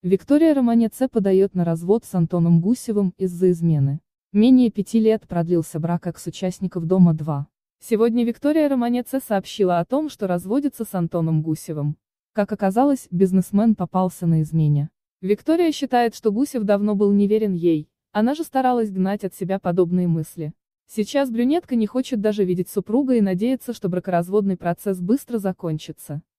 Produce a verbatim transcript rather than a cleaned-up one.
Виктория Романец подает на развод с Антоном Гусевым из-за измены. Менее пяти лет продлился брак экс-участников «Дома-два». Сегодня Виктория Романец сообщила о том, что разводится с Антоном Гусевым. Как оказалось, бизнесмен попался на измене. Виктория считает, что Гусев давно был неверен ей, она же старалась гнать от себя подобные мысли. Сейчас брюнетка не хочет даже видеть супруга и надеется, что бракоразводный процесс быстро закончится.